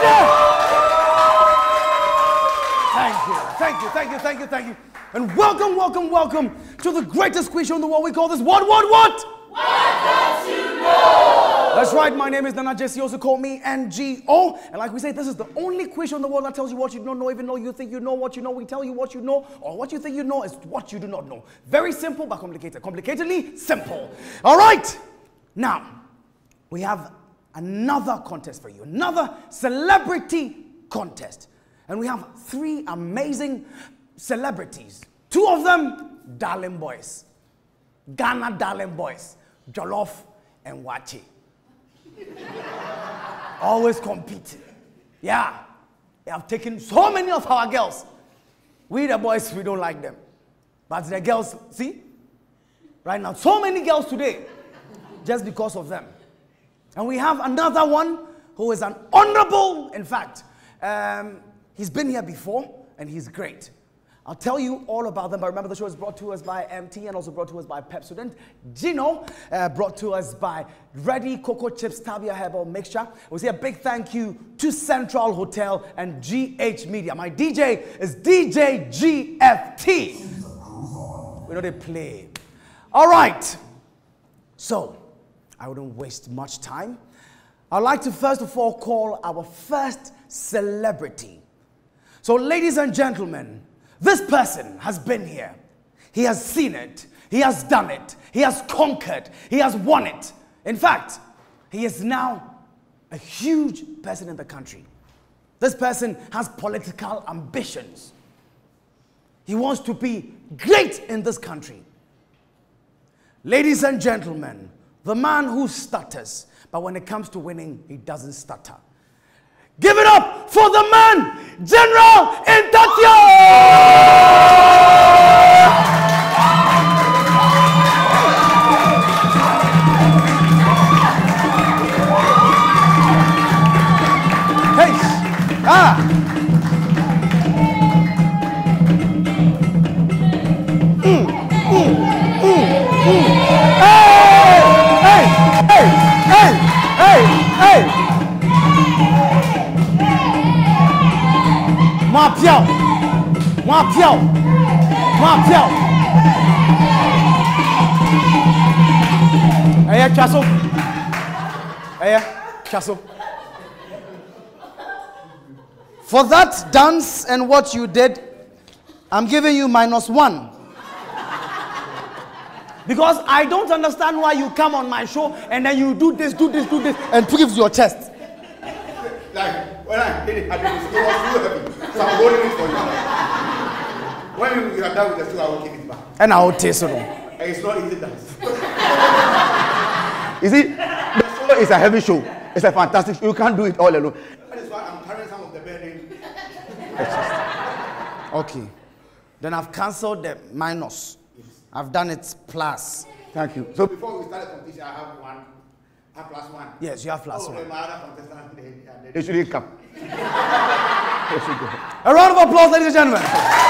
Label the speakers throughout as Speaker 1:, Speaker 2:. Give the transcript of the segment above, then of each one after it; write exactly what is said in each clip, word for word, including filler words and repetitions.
Speaker 1: Thank you, thank you, thank you, thank you, thank you. And welcome, welcome, welcome to the greatest quiz show in the world. We call this What, What, What?
Speaker 2: What don't you know?
Speaker 1: That's right, my name is Nana Gyasi Owusu, call me N G O. And like we say, this is the only quiz show in the world that tells you what you don't know, even though you think you know what you know. We tell you what you know, or what you think you know is what you do not know. Very simple, but complicated. Complicatedly simple. All right. Now, we have another contest for you. Another celebrity contest. And we have three amazing celebrities. Two of them, darling boys. Ghana darling boys. Jollof and Wachi. Always competing. Yeah. They have taken so many of our girls. We the boys, we don't like them. But the girls, see? Right now, so many girls today. Just because of them. And we have another one who is an honorable, in fact, um, he's been here before, and he's great. I'll tell you all about them, but remember the show is brought to us by M T and also brought to us by Pepsodent. Gino, uh, brought to us by Ready Cocoa Chips Tabia Herbal Mixture. We'll say a big thank you to Central Hotel and G H Media. My D J is D J G F T. We know they play. All right. So, I wouldn't waste much time. I'd like to first of all call our first celebrity. So, ladies and gentlemen, this person has been here. He has seen it. He has done it. He has conquered. He has won it. In fact, he is now a huge person in the country. This person has political ambitions. He wants to be great in this country. Ladies and gentlemen, the man who stutters, but when it comes to winning, he doesn't stutter. Give it up for the man, Jeneral Ntatia! Hey! Ah! Mm, mm, mm, mm. Hey! Hey! Hey! Hey! Hey! Hey! Moi piao, moi piao, moi piao. Hey, Chasso. Hey, Chasso. For that dance and what you did, I'm giving you minus one. Because I don't understand why you come on my show and then you do this, do this, do this, and twist your chest.
Speaker 3: Like, when I did it, I did it, it was too heavy. So I'm holding it for you. When you are done with the show, I will give it back.
Speaker 1: And I will taste it.
Speaker 3: And it's not easy dance. You see, the show is a heavy show. It's a fantastic show. You can't do it all alone. That is why I'm carrying some of the burden.
Speaker 1: Okay. Then I've cancelled the minus. Yes. I've done it plus.
Speaker 3: Thank you. So before we start the competition, I have one. I have plus one.
Speaker 1: Yes, you have plus
Speaker 3: oh,
Speaker 1: one.
Speaker 3: My other contestant, they, they shouldn't come. They should go.
Speaker 1: A round of applause, ladies and gentlemen.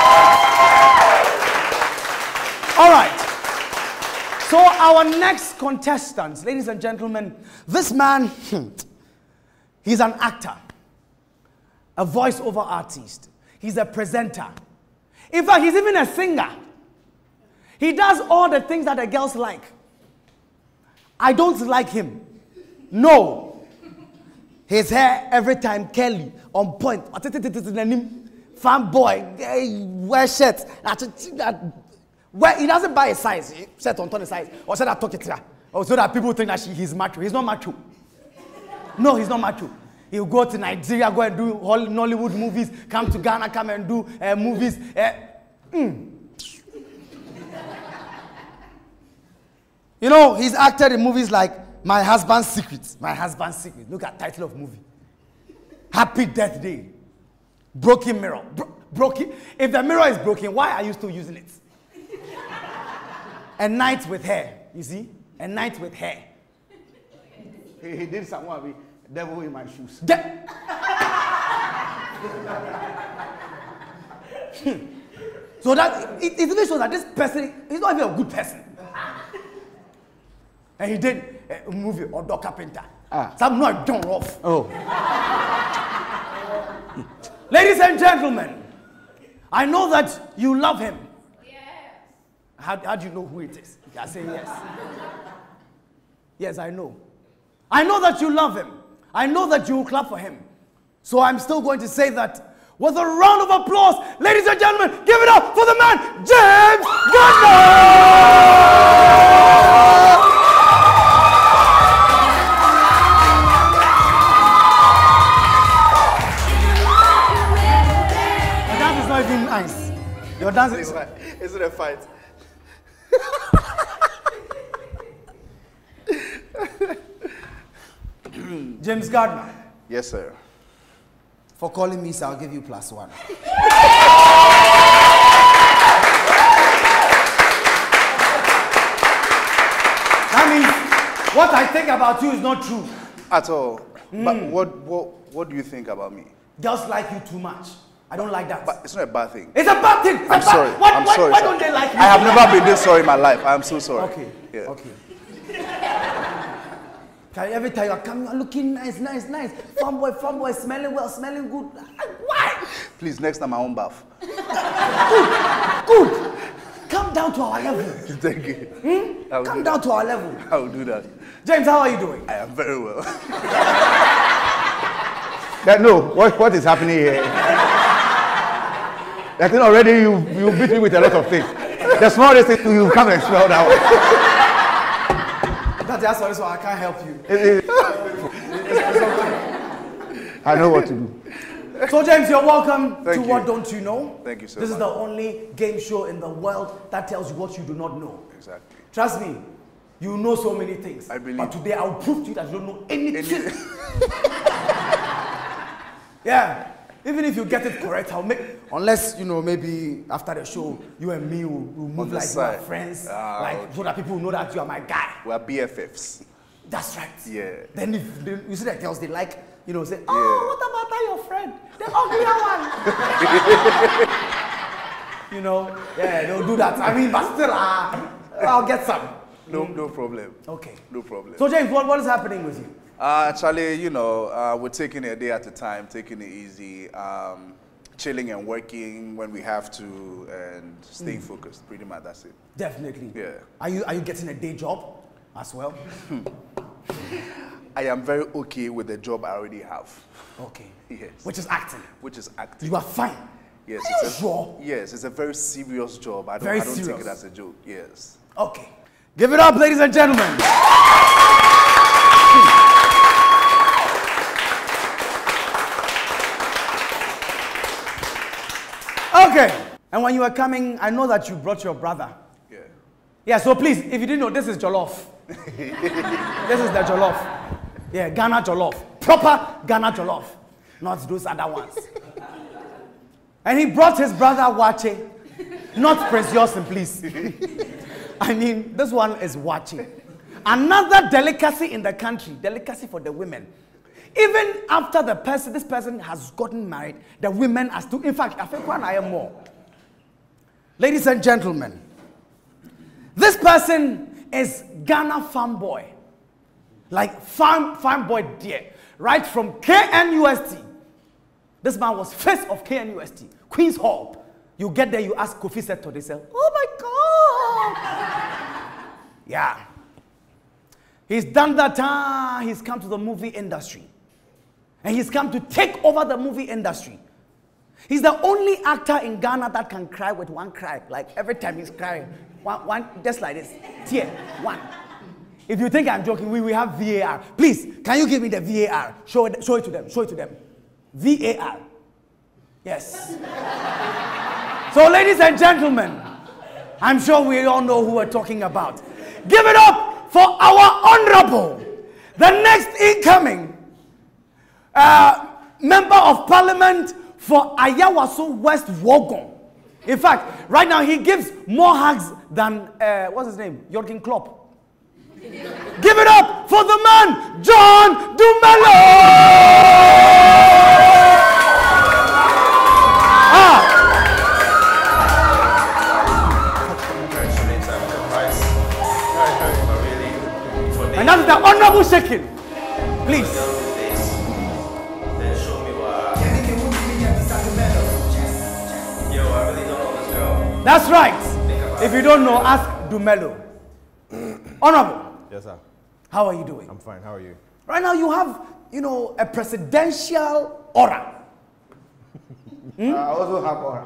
Speaker 1: All right. So our next contestants, ladies and gentlemen, this man, he's an actor, a voiceover artist. He's a presenter. In fact, he's even a singer. He does all the things that the girls like. I don't like him. No. His hair every time curly, on point. Fanboy, wear shirts. Well, he doesn't buy a size. He set on the size. Or said that talk it or so that people think that she, he's macho. He's not macho. No, he's not macho. He'll go to Nigeria, go and do Nollywood movies, come to Ghana, come and do uh, movies. Uh, mm. You know, he's acted in movies like My Husband's Secret. My Husband's Secret. Look at the title of movie. Happy Death Day. Broken Mirror. Bro broken. If the mirror is broken, why are you still using it? A Night with Hair. You see? A Night with Hair.
Speaker 3: He, he did someone with devil in my shoes.
Speaker 1: De so that it, it even shows that this person is not even a good person. And he did a movie, Odo Carpenter.
Speaker 3: Ah.
Speaker 1: Some not John Roth.
Speaker 3: Oh.
Speaker 1: Ladies and gentlemen, I know that you love him.
Speaker 2: Yes.
Speaker 1: How, how do you know who it is? You are saying yes. Yes, I know. I know that you love him. I know that you will clap for him. So I'm still going to say that with a round of applause. Ladies and gentlemen, give it up for the man, James Gardiner! Nice. Your dance is
Speaker 3: right. Isn't it a fight?
Speaker 1: James Gardiner.
Speaker 3: Yes, sir.
Speaker 1: For calling me, so I'll give you plus one. That means what I think about you is not true.
Speaker 3: At all.
Speaker 1: Mm.
Speaker 3: But what, what, what do you think about me?
Speaker 1: Girls like you too much. I don't like that.
Speaker 3: But it's not a bad thing.
Speaker 1: It's a bad thing. It's
Speaker 3: I'm
Speaker 1: a bad,
Speaker 3: sorry.
Speaker 1: What,
Speaker 3: I'm
Speaker 1: why,
Speaker 3: sorry.
Speaker 1: Why
Speaker 3: sir.
Speaker 1: don't they like me?
Speaker 3: I have never been this sorry in my life. I'm so sorry.
Speaker 1: Okay.
Speaker 3: Yeah.
Speaker 1: Okay. Every time you come, you're looking nice, nice, nice. Farm boy, farm boy, smelling well, smelling good. Why?
Speaker 3: Please, next time I won't bath.
Speaker 1: Good. Good. Come down to our level.
Speaker 3: Thank you.
Speaker 1: Hmm? Come
Speaker 3: do
Speaker 1: down
Speaker 3: that.
Speaker 1: to our level.
Speaker 3: I will do that.
Speaker 1: James, how are you doing?
Speaker 3: I am very well. that, no, what, what is happening here? I think already you, you beat me with a lot of things. The smallest thing, you come and smell that one.
Speaker 1: That's sorry, so I can't help you.
Speaker 3: I know what to do.
Speaker 1: So James, you're welcome
Speaker 3: Thank
Speaker 1: to
Speaker 3: you.
Speaker 1: What Don't You Know?
Speaker 3: Thank you so
Speaker 1: This
Speaker 3: much.
Speaker 1: is the only game show in the world that tells you what you do not know.
Speaker 3: Exactly.
Speaker 1: Trust me, you know so many things.
Speaker 3: I believe.
Speaker 1: But today I'll prove to you that you don't know anything.
Speaker 3: Any-
Speaker 1: Yeah. Even if you get it correct, I'll make, unless, you know, maybe after the show, you and me will, will move
Speaker 3: the
Speaker 1: like we
Speaker 3: side.
Speaker 1: are friends,
Speaker 3: Ah,
Speaker 1: like,
Speaker 3: okay.
Speaker 1: so that people know that you are my guy.
Speaker 3: We're B F Fs.
Speaker 1: That's right.
Speaker 3: Yeah.
Speaker 1: Then if they, you see the girls, they like, you know, say, oh,
Speaker 3: Yeah.
Speaker 1: what about that your friend? The uglier one. You know, yeah, they'll do that. I mean, but still, uh, I'll get some.
Speaker 3: No, no problem.
Speaker 1: Okay.
Speaker 3: No problem.
Speaker 1: So James, what, what is happening with you?
Speaker 3: Uh, actually, you know, uh, we're taking it a day at a time, taking it easy, um, chilling and working when we have to, and staying mm. focused. Pretty much, that's it.
Speaker 1: Definitely.
Speaker 3: Yeah.
Speaker 1: Are you are you getting a day job as well?
Speaker 3: I am very okay with the job I already have.
Speaker 1: Okay.
Speaker 3: Yes.
Speaker 1: Which is acting.
Speaker 3: Which is acting.
Speaker 1: You are fine.
Speaker 3: Yes.
Speaker 1: Are
Speaker 3: it's
Speaker 1: you
Speaker 3: a,
Speaker 1: sure?
Speaker 3: Yes, it's a very serious job. I don't,
Speaker 1: Very
Speaker 3: I don't take
Speaker 1: serious.
Speaker 3: it as a joke. Yes.
Speaker 1: Okay. Give it up, ladies and gentlemen. Okay. And when you were coming, I know that you brought your brother.
Speaker 3: Yeah.
Speaker 1: Yeah, so please, if you didn't know, this is jollof. This is the jollof. Yeah, Ghana jollof. Proper Ghana jollof. Not those other ones. And he brought his brother Wache. Not Prince Yosin, please. I mean, this one is Wache. Another delicacy in the country. Delicacy for the women. Even after the person, this person has gotten married, the women are still, in fact, I think one I am more. Ladies and gentlemen, this person is Ghana farm boy. Like farm, farm boy dear. Right from K N U S T. This man was first of K N U S T. Queen's Hall. You get there, you ask Kofi Seto, they say, oh my God. Yeah. He's done that, uh, he's come to the movie industry. And he's come to take over the movie industry. He's the only actor in Ghana that can cry with one cry. Like every time he's crying, one, one just like this, tear, one. If you think I'm joking, we, we have V A R. Please, can you give me the V A R? Show it, show it to them, show it to them. V A R. Yes. So ladies and gentlemen, I'm sure we all know who we're talking about. Give it up for our honorable, the next incoming uh, member of parliament for Ayawaso West Wogon. In fact, right now he gives more hugs than, uh, what's his name? Jurgen Klopp. Give it up for the man, John Dumelo! Ah. And that is the honorable shaking. Please. That's right. If you don't know, ask Dumelo. Honorable.
Speaker 4: Yes, sir.
Speaker 1: How are you doing?
Speaker 4: I'm fine. How are you?
Speaker 1: Right now, you have, you know, a presidential aura.
Speaker 5: hmm? I also have aura.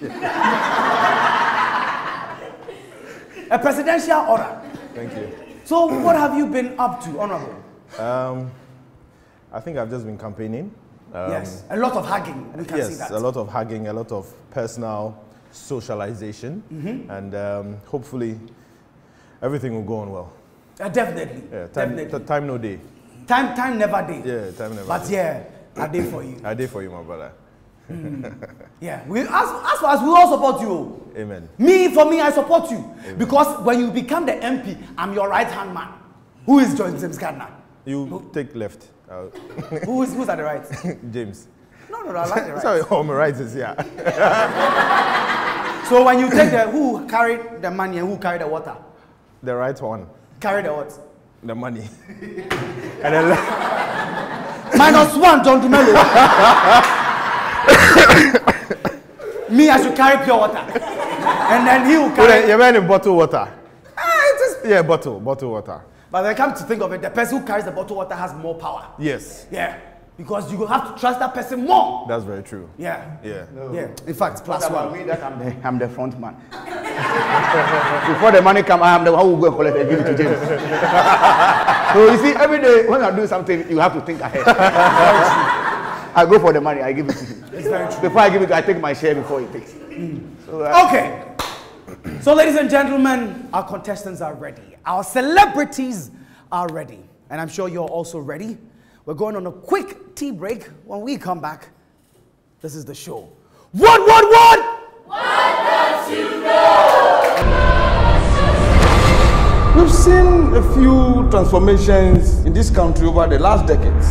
Speaker 1: A presidential aura.
Speaker 4: Thank you.
Speaker 1: So, what have you been up to, Honorable?
Speaker 4: Um, I think I've just been campaigning. Um,
Speaker 1: yes, a lot of hugging. We can
Speaker 4: yes,
Speaker 1: see that.
Speaker 4: a lot of hugging, a lot of personal socialization,
Speaker 1: mm-hmm.
Speaker 4: and um, hopefully everything will go on well.
Speaker 1: Uh, definitely.
Speaker 4: Yeah, time,
Speaker 1: definitely.
Speaker 4: time no day.
Speaker 1: Time, time never day.
Speaker 4: Yeah, time never.
Speaker 1: But
Speaker 4: day.
Speaker 1: yeah, I did for you.
Speaker 4: I did for you, my brother.
Speaker 1: Mm. Yeah, we, as, as far as we all support you.
Speaker 4: Amen.
Speaker 1: Me, for me, I support you.
Speaker 4: Amen.
Speaker 1: Because when you become the M P, I'm your right-hand man. Who is James Gardiner?
Speaker 4: You
Speaker 1: Who?
Speaker 4: take left. Uh,
Speaker 1: Who is, who's at the right?
Speaker 4: James.
Speaker 1: No, no, no, I like the right.
Speaker 4: Sorry, oh, my right is here.
Speaker 1: So when you take the, who carried the money and who carried the water?
Speaker 4: The right one.
Speaker 1: Carry the what?
Speaker 4: The money. And then
Speaker 1: minus one, John Dumelo. Me, I should carry pure water. And then he will carry...
Speaker 4: You're wearing bottled water.
Speaker 1: Ah, it's just...
Speaker 4: Yeah, bottle, bottled water.
Speaker 1: But when I come to think of it, the person who carries the bottled water has more power.
Speaker 4: Yes.
Speaker 1: Yeah. Because you will have to trust that person more.
Speaker 4: That's very true.
Speaker 1: Yeah.
Speaker 4: Yeah.
Speaker 1: No. Yeah. In fact, plus
Speaker 5: what about
Speaker 1: one.
Speaker 5: me that I'm the, I'm the front man. Before the money come, I am the one who will go collect and give it to James. So you see, every day when I do something, you have to think ahead. I go for the money, I give it to him.
Speaker 1: It's very true.
Speaker 5: Before I give it, I take my share before he takes.
Speaker 1: Mm.
Speaker 5: So, uh,
Speaker 1: okay. So, ladies and gentlemen, our contestants are ready. Our celebrities are ready. And I'm sure you're also ready. We're going on a quick tea break. When we come back, this is the show. What, what, what?
Speaker 2: What don't you know?
Speaker 6: We've seen a few transformations in this country over the last decades.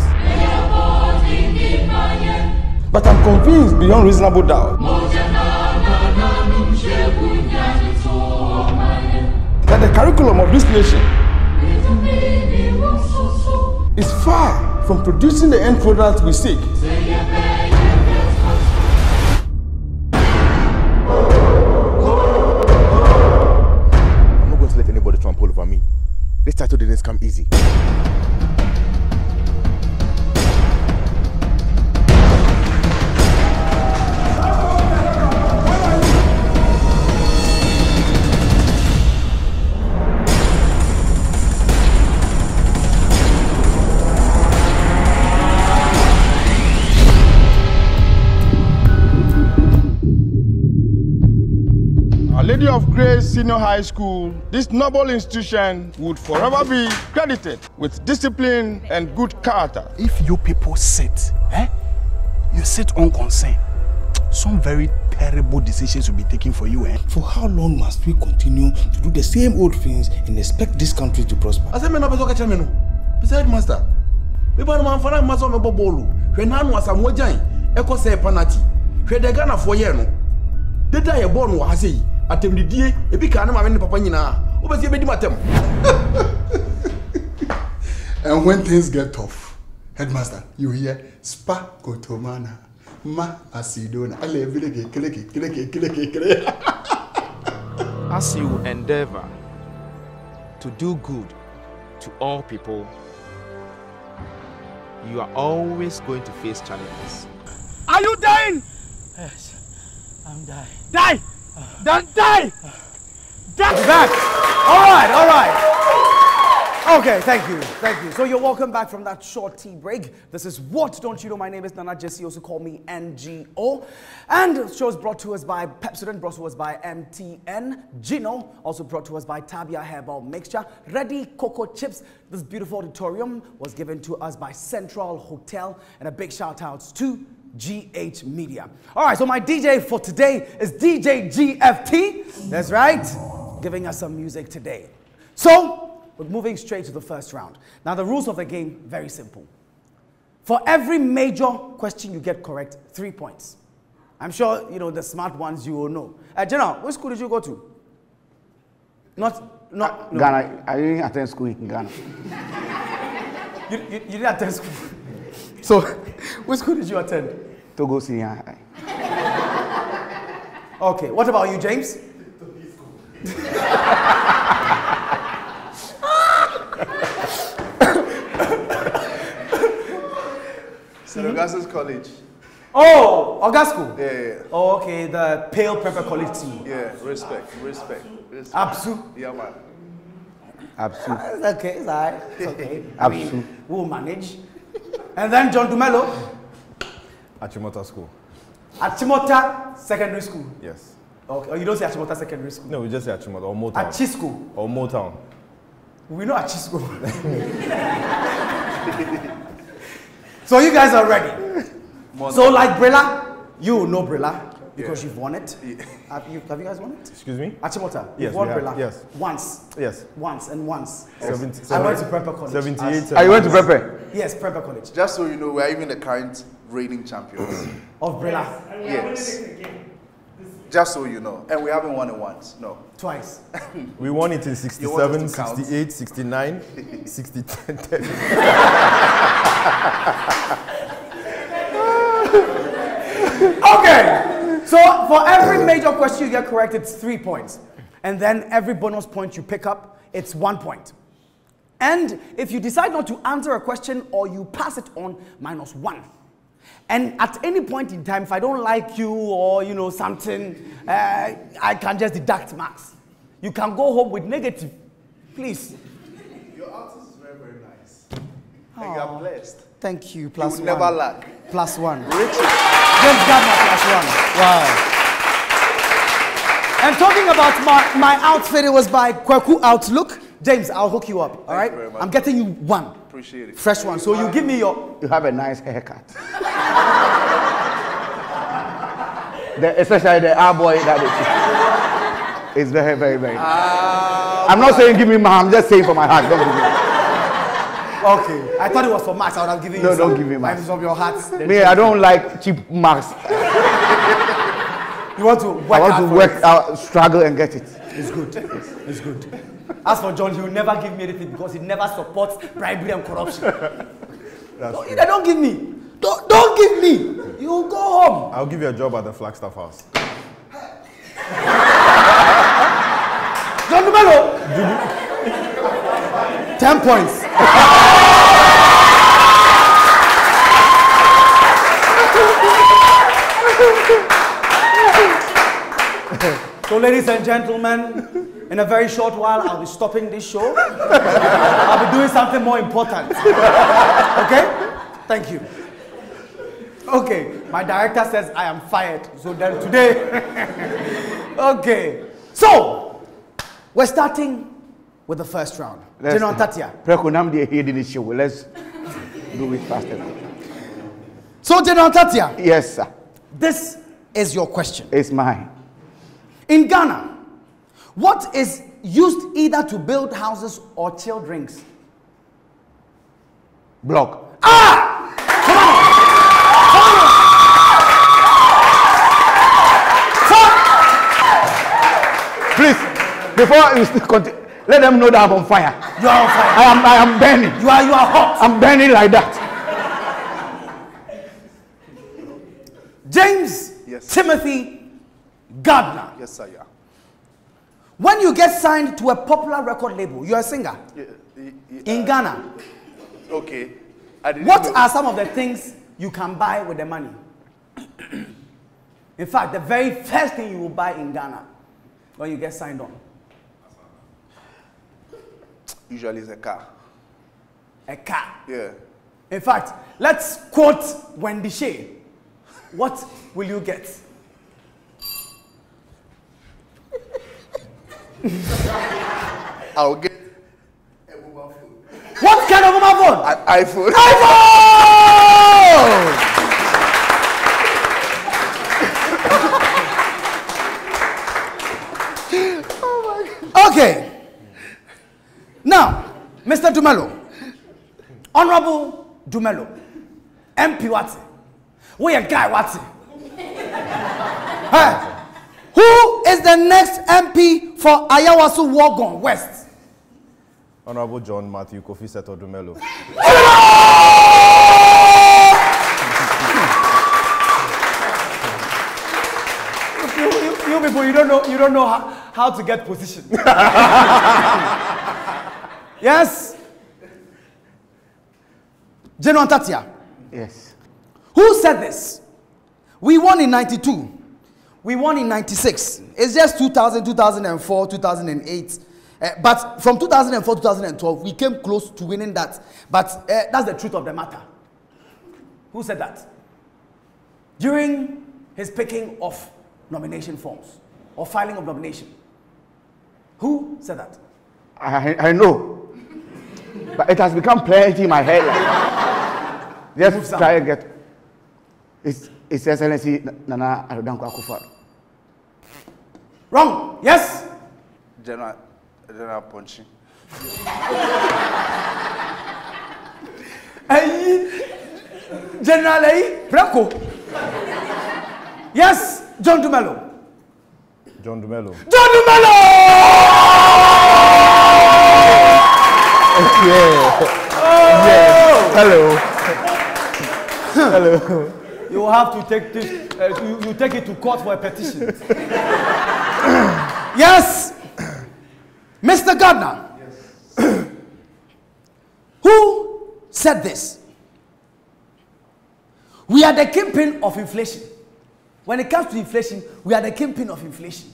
Speaker 6: But I'm convinced beyond reasonable doubt that the curriculum of this nation is far from producing the end product we seek.
Speaker 7: I'm not going to let anybody trample over me. This title didn't come easy.
Speaker 6: Lady of Grace Senior High School, this noble institution would forever be credited with discipline and good character.
Speaker 8: If you people sit, eh, you sit unconcerned, some very terrible decisions will be taken for you. Eh? For how long must we continue to do the same old things and expect this country to prosper?
Speaker 6: I said, "Me no be so catch me no." Beside master, me ba no man fana maso me bobolo. Hwe na anu asam wajan, e ko say penalty. Hwe de Ghana for year no. Deda ye born wo ha sei. Atemdidie ebi ka na ma me papa nyina obesi ebedi matem.
Speaker 8: And when things get tough, headmaster, you hear spa kotomana ma asidona ale bilege keleke keleke keleke kele.
Speaker 9: As you endeavor to do good to all people, you are always going to face challenges.
Speaker 1: Are you dying?
Speaker 10: Yes, I'm dying.
Speaker 1: Die! Then die! Die! Back! All right, all right. Okay, thank you, thank you. So you're welcome back from that short tea break. This is What Don't You Know? My name is Nana Gyasi Owusu, call me N G O. And the show is brought to us by Pepsodent, brought to us by M T N. Gino, also brought to us by Tabia Herbal Mixture. Ready Cocoa Chips. This beautiful auditorium was given to us by Central Hotel. And a big shout out to G H Media. All right, so my D J for today is D J G F T. That's right, giving us some music today. So, we're moving straight to the first round. Now, the rules of the game, very simple. For every major question you get correct, three points. I'm sure, you know, the smart ones you will know. Uh, General, which school did you go to? Not, not,
Speaker 5: uh,
Speaker 1: no.
Speaker 5: Ghana. I didn't attend school in Ghana.
Speaker 1: you, you, you didn't attend school? So, which school did you attend?
Speaker 5: Togo Senior High.
Speaker 1: Okay, what about you, James?
Speaker 3: Saint Augustus College.
Speaker 1: Oh, Augusco.
Speaker 3: Yeah, yeah.
Speaker 1: Oh, okay, the Pale Pepper College team.
Speaker 3: Yeah, respect, respect, respect.
Speaker 1: Absu.
Speaker 3: Yeah, man.
Speaker 5: Absu.
Speaker 1: Uh, it's okay, it's alright. It's okay. I
Speaker 5: Absu.
Speaker 1: mean, we'll manage. And then John Dumelo.
Speaker 4: Achimota School.
Speaker 1: Achimota Secondary School.
Speaker 4: Yes.
Speaker 1: Okay. Oh, you don't say Achimota Secondary School.
Speaker 4: No, we just say Achimota or Motown.
Speaker 1: Achisco.
Speaker 4: Or Motown.
Speaker 1: We know Achisco. So you guys are ready. Motown. So like Brilla, you know Brilla because yeah. you've won it. Yeah. Have you have you guys won it?
Speaker 4: Excuse me?
Speaker 1: Achimota.
Speaker 4: Yes,
Speaker 1: you've won
Speaker 4: we have.
Speaker 1: Brilla.
Speaker 4: Yes.
Speaker 1: Once.
Speaker 4: Yes.
Speaker 1: Once and once.
Speaker 4: seventy,
Speaker 1: I went to Prepper College.
Speaker 4: seventy-eight.
Speaker 5: Are you went to Prepper?
Speaker 1: Yes, Prepper College.
Speaker 3: Just so you know, we are even the current reigning champions.
Speaker 1: Of Brilla.
Speaker 3: Yes. Just so you know. And we haven't won it once. No.
Speaker 1: Twice.
Speaker 4: We won it in sixty-seven, sixty-eight, sixty-nine, sixty, ten, ten.
Speaker 1: Okay. So for every major question you get correct, it's three points. And then every bonus point you pick up, it's one point. And if you decide not to answer a question or you pass it on, minus one. And at any point in time, if I don't like you or, you know, something, uh, I can just deduct marks. You can go home with negative. Please.
Speaker 3: Your artist is very, very nice. And you are blessed.
Speaker 1: Thank you. Plus
Speaker 3: you
Speaker 1: one.
Speaker 3: never lack.
Speaker 1: Plus one.
Speaker 3: Richard.
Speaker 1: James Gardiner, plus one. Wow. And talking about my, my outfit, it was by Kweku Outlook. James, I'll hook you up, all right? I'm getting you one.
Speaker 3: Appreciate it.
Speaker 1: Fresh one. So you give me your...
Speaker 5: You have a nice haircut. the, especially the R boy that is. It's very, very, very nice. Uh, I'm not saying give me my, I'm just saying for my heart. Don't give me.
Speaker 1: Okay. I thought it was for Max. I would have given you
Speaker 5: No,
Speaker 1: some.
Speaker 5: don't give me Max.
Speaker 1: If it's of your heart.
Speaker 5: Me, I don't like cheap marks.
Speaker 1: You want to work
Speaker 5: I want
Speaker 1: out
Speaker 5: to
Speaker 1: for
Speaker 5: work
Speaker 1: it.
Speaker 5: out, struggle and get it.
Speaker 1: It's good. It's good. As for John, he will never give me anything because he never supports bribery and corruption. Don't, either don't give me. Don't, don't give me. You go home.
Speaker 4: I'll give you a job at the Flagstaff House.
Speaker 1: John Dumelo. Ten points. So, ladies and gentlemen, in a very short while, I'll be stopping this show. I'll be doing something more important. Okay? Thank you. Okay, my director says I am fired. So then today, okay. So, we're starting with the first round. Jeneral Ntatia.
Speaker 5: Let's do it faster.
Speaker 1: So, Jeneral Ntatia.
Speaker 5: Yes, sir.
Speaker 1: This is your question.
Speaker 5: It's mine.
Speaker 1: In Ghana, what is used either to build houses or chill drinks?
Speaker 5: Block.
Speaker 1: Ah!
Speaker 5: Please, before you continue, let them know that I'm on fire.
Speaker 1: You are on fire.
Speaker 5: I am, I am burning.
Speaker 1: You are, you are hot.
Speaker 5: I'm burning like that.
Speaker 1: James
Speaker 3: Yes.
Speaker 1: Timothy Gardiner.
Speaker 3: Yes, sir, yeah.
Speaker 1: When you get signed to a popular record label, you're a singer
Speaker 3: Yeah, yeah, yeah.
Speaker 1: in Ghana.
Speaker 3: Okay. I didn't
Speaker 1: What
Speaker 3: know.
Speaker 1: are some of the things you can buy with the money? In fact, the very first thing you will buy in Ghana when you get signed on?
Speaker 3: Usually it's a car.
Speaker 1: A car.
Speaker 3: Yeah.
Speaker 1: In fact, let's quote Wendy Shea. What will you get?
Speaker 3: I'll get a mobile phone.
Speaker 1: What kind of mobile phone?
Speaker 3: An iPhone.
Speaker 1: iPhone!
Speaker 3: Oh my God.
Speaker 1: Okay. Now, Mister Dumelo, Honorable Dumelo, M P Wati, we a guy Wati. Hey, who is the next M P for Ayawasu Wogon West?
Speaker 4: Honorable John Matthew Kofi Seto Dumelo.
Speaker 1: you, you, you people, you don't know, you don't know how, how to get position. Yes. General Ntatia.
Speaker 5: Yes.
Speaker 1: Who said this? We won in ninety-two. We won in ninety-six. It's just two thousand, two thousand four, two thousand eight. Uh, but from two thousand four, two thousand twelve, we came close to winning that. But uh, that's the truth of the matter. Who said that? During his picking of nomination forms or filing of nomination. Who said that?
Speaker 5: I, I know. But it has become plenty in my head. Like, just try to get. It's, it's Excellency Nana Gyasi.
Speaker 1: Wrong. Yes.
Speaker 3: General, General Ponchi.
Speaker 1: General Preko. Yes. John Dumelo.
Speaker 4: John Dumelo.
Speaker 1: John Dumelo!
Speaker 4: Yeah.
Speaker 1: Oh.
Speaker 4: Yes. Hello. Hello.
Speaker 1: You will have to take this, uh, you, you take it to court for a petition. Yes. Mister Gardiner. Yes. Who said this? We are the kingpin of inflation. When it comes to inflation, we are the kingpin of inflation.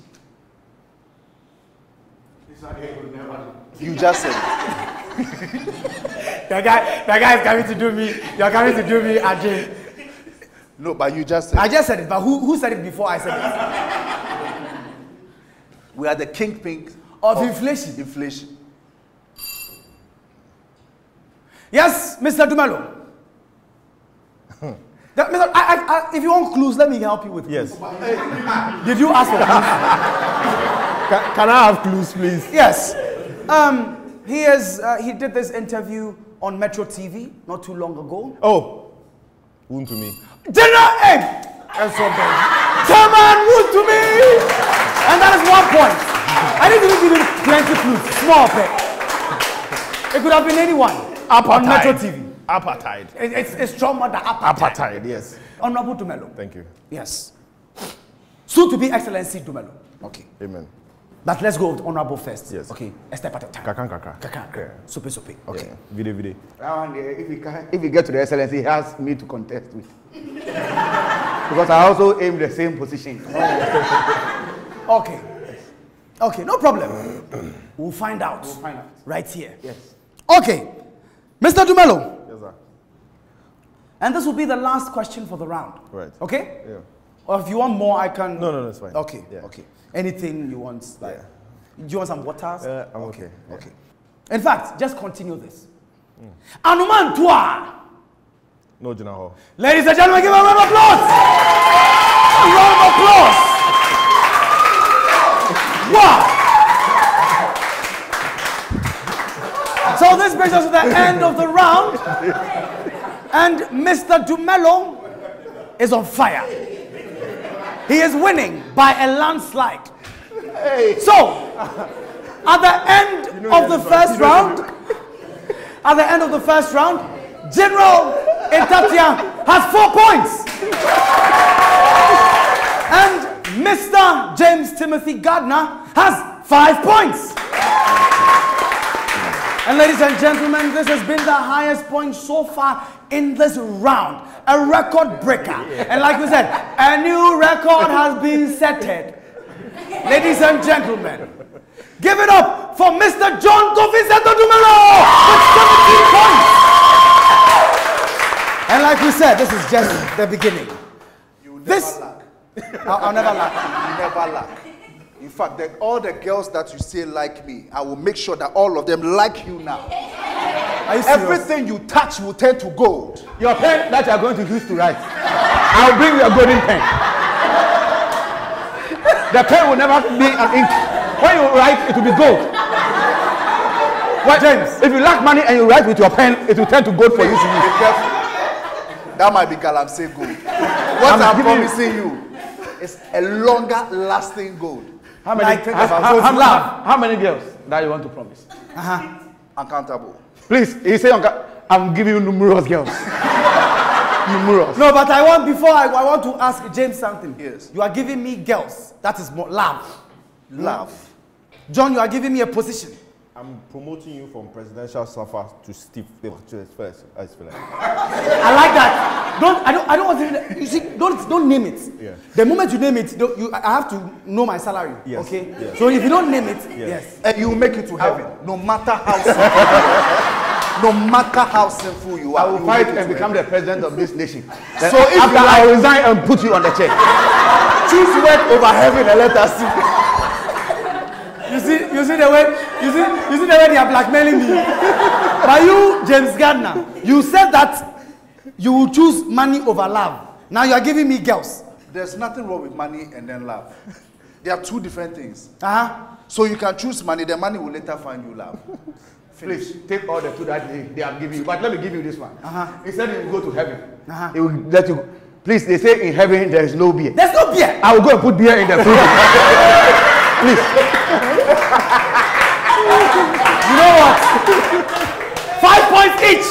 Speaker 3: You just said it.
Speaker 1: the guy, the guy is coming to do me. You are coming to do me again.
Speaker 3: No, but you just said
Speaker 1: I
Speaker 3: it.
Speaker 1: just said it, but who, who said it before I said it?
Speaker 3: We are the kingpin
Speaker 1: of,
Speaker 3: of
Speaker 1: inflation.
Speaker 3: Inflation.
Speaker 1: Yes, Mister Dumelo. That, Mister I, I, I, if you want clues, let me help you with clues.
Speaker 4: Yes.
Speaker 1: Did you ask for clues?
Speaker 4: Can, can I have clues, please?
Speaker 1: Yes. Um, he is. Uh, he did this interview on Metro T V not too long ago.
Speaker 4: Oh, wound to me.
Speaker 1: General Egg. And so bad. Chairman, wound to me. And that is one point. I didn't even give him plenty clues. Small pet. It could have been anyone.
Speaker 4: Apartheid.
Speaker 1: On Metro T V.
Speaker 4: Apartheid.
Speaker 1: It, it's, it's stronger than apartheid.
Speaker 4: Apartheid, yes.
Speaker 1: Honorable Dumelo.
Speaker 4: Thank you.
Speaker 1: Yes. Soon to be Excellency Dumelo. Okay.
Speaker 4: Amen.
Speaker 1: But let's go with honorable first.
Speaker 4: Yes.
Speaker 1: Okay. A step at a time.
Speaker 4: Kakan kaka.
Speaker 1: Kakan.
Speaker 4: Yeah.
Speaker 1: Supe supe. Okay.
Speaker 4: Yeah. Vide vide.
Speaker 5: And, uh, if, we can, if we get to the Excellency, he has me to contest with. Because I also aim the same position.
Speaker 1: Okay. Okay, no problem. We'll find out.
Speaker 5: We'll find out.
Speaker 1: Right here.
Speaker 5: Yes.
Speaker 1: Okay. Mister Dumelo.
Speaker 4: Yes, sir.
Speaker 1: And this will be the last question for the round.
Speaker 4: Right.
Speaker 1: Okay?
Speaker 4: Yeah.
Speaker 1: Or if you want more, I can...
Speaker 4: No, no, no, it's fine.
Speaker 1: Okay,
Speaker 4: Yeah.
Speaker 1: okay. Anything you want, like...
Speaker 4: Yeah.
Speaker 1: Do you want some waters?
Speaker 4: Uh, I'm okay.
Speaker 1: Okay.
Speaker 4: Yeah.
Speaker 1: Okay. In fact, just continue this. Mm. Anuman Tua!
Speaker 4: No, General.
Speaker 1: Ladies and gentlemen, give a round of applause! A round of applause! Wow! So this brings us to the end of the round. And Mister Dumelo is on fire. He is winning by a landslide. Hey. So, at the end you know of the first round, at the end of the first round, General Ntatia has four points. And Mister James Timothy Gardiner has five points. And ladies and gentlemen, this has been the highest point so far in this round. A record breaker. And like we said, a new record has been set. Ladies and gentlemen, give it up for Mister John Kofi-Seto Dumelo with seventeen points. And like we said, this is just the beginning.
Speaker 3: You never
Speaker 1: this,
Speaker 3: lack.
Speaker 1: I'll, I'll never lack.
Speaker 3: You never lack. In fact, that all the girls that you say like me, I will make sure that all of them like you now.
Speaker 1: Are you serious?
Speaker 3: Everything you touch will turn to gold.
Speaker 5: Your pen that you are going to use to write, I'll bring you a golden pen. The pen will never be an ink. When you write, it will be gold. What, James? If you lack money and you write with your pen, it will turn to gold for you to use.
Speaker 3: Be careful. That might be galamsey gold. What I'm, I'm promising you, you is a longer lasting gold.
Speaker 5: How many,
Speaker 1: like,
Speaker 5: how, how, how, how, how many girls that you want to promise?
Speaker 1: Uh-huh.
Speaker 3: Uncountable.
Speaker 5: Please, you say I'm giving you numerous girls. Numerous.
Speaker 1: No, but I want, before I, I want to ask James something.
Speaker 3: Yes.
Speaker 1: You are giving me girls. That is more love.
Speaker 3: Love.
Speaker 1: John, you are giving me a position.
Speaker 4: I'm promoting you from presidential staffer to Steve first. I
Speaker 1: like that. Don't I don't I don't want to. You see, don't don't name it.
Speaker 4: Yeah.
Speaker 1: The moment you name it, you, I have to know my salary.
Speaker 4: Yes.
Speaker 1: Okay.
Speaker 4: Yes.
Speaker 1: So if you don't name it, yes,
Speaker 4: yes.
Speaker 3: And you make it to heaven, no matter how sinful. No matter how sinful you are,
Speaker 5: I will fight and become the president of this nation.
Speaker 3: So if
Speaker 5: after
Speaker 3: you
Speaker 5: I resign and put you on the chair,
Speaker 3: choose work over heaven and let us see.
Speaker 1: You see, you see the way, you see, you see the way they are blackmailing me. But you, James Gardiner, you said that you will choose money over love. Now you are giving me girls.
Speaker 3: There's nothing wrong with money and then love. They are two different things.
Speaker 1: Uh-huh.
Speaker 3: So you can choose money, the money will later find you love.
Speaker 5: please take all the two that they, they have given you. But let me give you this one.
Speaker 1: Uh-huh.
Speaker 5: Instead you go to heaven,
Speaker 1: uh-huh.
Speaker 5: it will let you. Please, they say in heaven there is no beer.
Speaker 1: There's no beer.
Speaker 5: I will go and put beer in the fridge. Please.
Speaker 1: You know what? Five points each.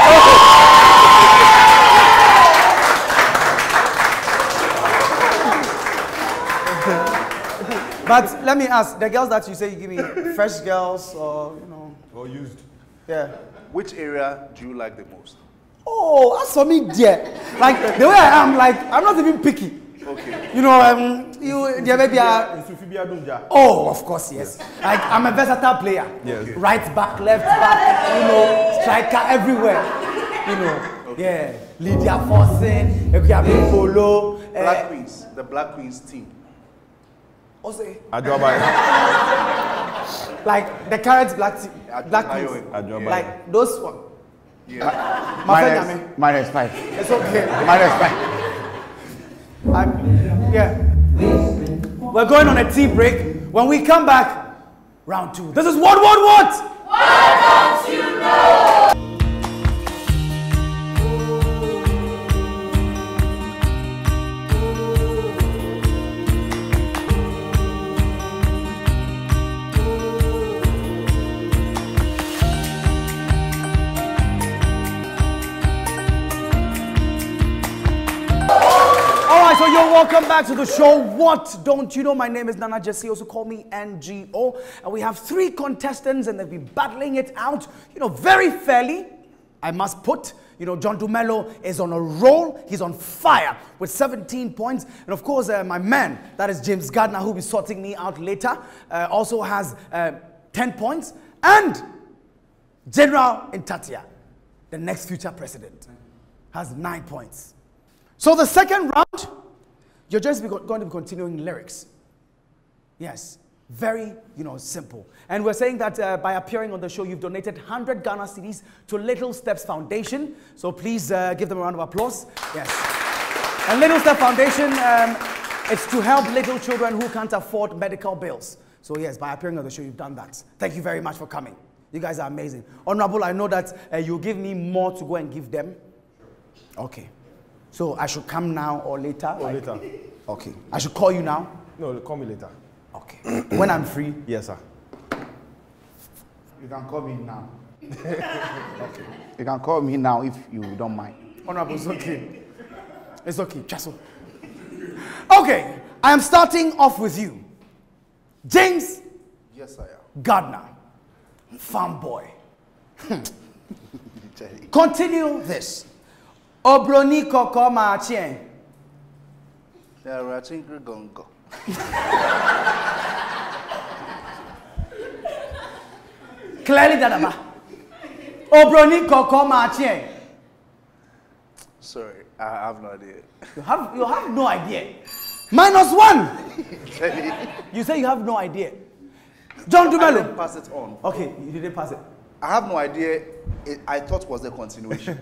Speaker 1: But let me ask, the girls that you say you give me, fresh girls or, you know.
Speaker 4: Or used.
Speaker 1: Yeah.
Speaker 3: Which area do you like the most?
Speaker 1: Oh, that's for me, dear. Like, the way I am, like, I'm not even picky.
Speaker 3: Okay.
Speaker 1: You know, um, you, there may be a... Oh, of course, yes. Like, I'm a versatile player.
Speaker 4: Yes.
Speaker 1: Right back, left back, you know, striker everywhere. You know, okay. Yeah. Lydia Forsen, Ekuyabi Polo.
Speaker 3: Black
Speaker 1: uh,
Speaker 3: Queens, the Black Queens team.
Speaker 1: What's it? Like, the Carrots Black team. Black Queens.
Speaker 3: Yeah.
Speaker 1: Like, those one.
Speaker 3: Yeah.
Speaker 1: My
Speaker 5: minus,
Speaker 1: friend,
Speaker 5: minus five.
Speaker 1: It's okay.
Speaker 5: Minus five.
Speaker 1: I'm, yeah. We're going on a tea break. When we come back, round two. This is what, what, what?
Speaker 2: Why don't you know?
Speaker 1: So you're welcome back to the show. What don't you know? My name is Nana Gyasi Owusu, call me N G O. And we have three contestants and they've been battling it out, you know, very fairly, I must put. You know, John Dumelo is on a roll. He's on fire with seventeen points. And of course, uh, my man, that is James Gardiner, who will be sorting me out later, uh, also has uh, ten points. And Jeneral Ntatia, the next future president, has nine points. So the second round, you're just be going to be continuing lyrics. Yes, very, you know, simple. And we're saying that uh, by appearing on the show, you've donated one hundred Ghana cedis to Little Steps Foundation. So please uh, give them a round of applause. Yes. And Little Steps Foundation, um, it's to help little children who can't afford medical bills. So yes, by appearing on the show, you've done that. Thank you very much for coming. You guys are amazing. Honorable, I know that uh, you'll give me more to go and give them. Okay. So I should come now or later?
Speaker 4: Or
Speaker 1: like,
Speaker 4: later.
Speaker 1: Okay. I should call you now?
Speaker 4: No, call me later.
Speaker 1: Okay. When I'm free?
Speaker 4: Yes, sir.
Speaker 5: You can call me now. Okay. You can call me now if you don't mind.
Speaker 1: Honorable, it's okay. It's okay. Chasso. Okay. I am starting off with you. James.
Speaker 3: Yes, I am.
Speaker 1: Gardiner. Farm boy. Continue this. Obroni koko ma chien. Clearly dadaba. Obroni koko ma chien.
Speaker 3: Sorry, I have no idea.
Speaker 1: You have you have no idea. Minus one. You say you have no idea. John Dumelo.
Speaker 3: I didn't pass it on.
Speaker 1: Okay, you didn't pass it.
Speaker 3: I have no idea. It, I thought it was a continuation.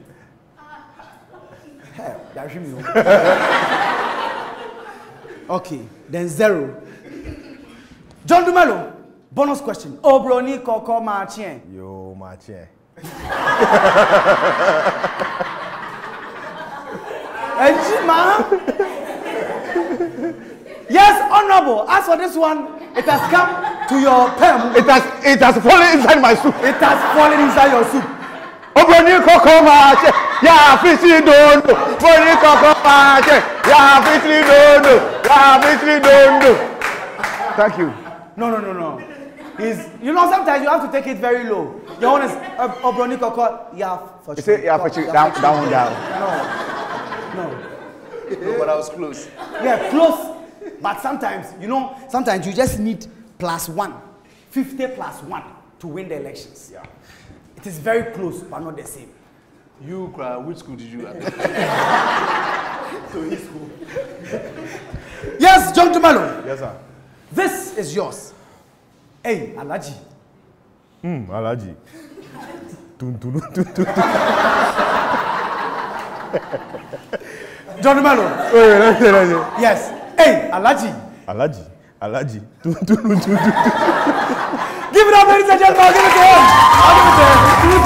Speaker 1: Okay, then zero. John Dumelo, bonus question. Obroni koko ma chien.
Speaker 4: Yo, ma chien.
Speaker 1: Yes, honorable. As for this one, it has come to your pen.
Speaker 5: It has it has fallen inside my soup.
Speaker 1: It has fallen inside your soup.
Speaker 5: Obroni koko ma chien. Ya fisi dondo. Obroni koko ma chien. Ya fisi dondo. Ya fisi dondo. Thank you.
Speaker 1: No, no, no, no. He's, you know, sometimes you have to take it very low. Your own is Obroni Koko. Yeah, for
Speaker 5: You say, yeah, for you. Down, down, down.
Speaker 1: No. No.
Speaker 3: No, but I was close.
Speaker 1: Yeah, close. But sometimes, you know, sometimes you just need plus one. fifty plus one to win the elections. Yeah. It is very close, but not the same.
Speaker 3: You cry. Which school did you attend?
Speaker 1: To his school. Yes, John Dumelo.
Speaker 4: Yes, sir.
Speaker 1: This is yours. Hey, Alaji.
Speaker 4: Hmm, Alaji. Tun, tun, tun, tun, tun.
Speaker 1: John Dumelo.
Speaker 4: Wait, wait, let me say, let me say.
Speaker 1: Yes. Hey, Alaji.
Speaker 4: Alaji. Alaji. Tun, tun, tun, tun, tun.
Speaker 1: Give it up, ladies and gentlemen. I'll give it to him. I'll give it to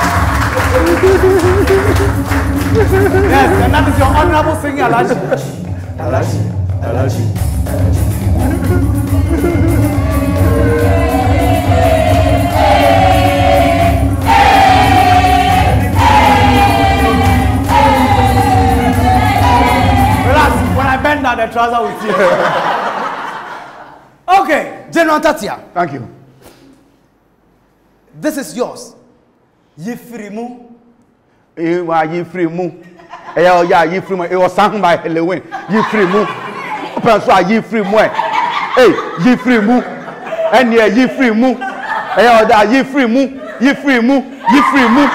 Speaker 1: him. Yes, and that is your honorable singer, Alaji. Alaji. Alaji. Relax. When I bend down, the trouser will see. Okay, General Ntatia.
Speaker 5: Thank you.
Speaker 1: This is yours. Yifrimu.
Speaker 5: You are Yifrimu. Yeah, yeah, Yifrimu. It was sung by Helen. Yifrimu. François Yifrimu. Hey, Yifrimu. And yeah, Yifrimu. Yeah, that Yifrimu. Yifrimu. Yifrimu.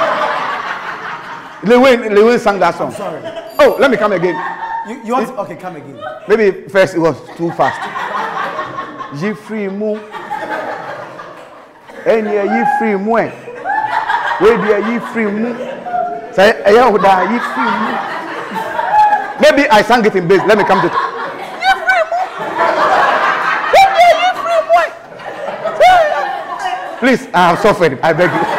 Speaker 5: Lewin, Lewin sang that song.
Speaker 1: I'm sorry.
Speaker 5: Oh, let me come again.
Speaker 1: You, you want? Okay, come again.
Speaker 5: Maybe first it was too fast. Yifrimu. And yeah, Yifrimu. Where do you Yifrimu? Say, yeah, that Yifrimu. Maybe I sang it in bass. Let me come to it. Please, I have suffered. I beg you.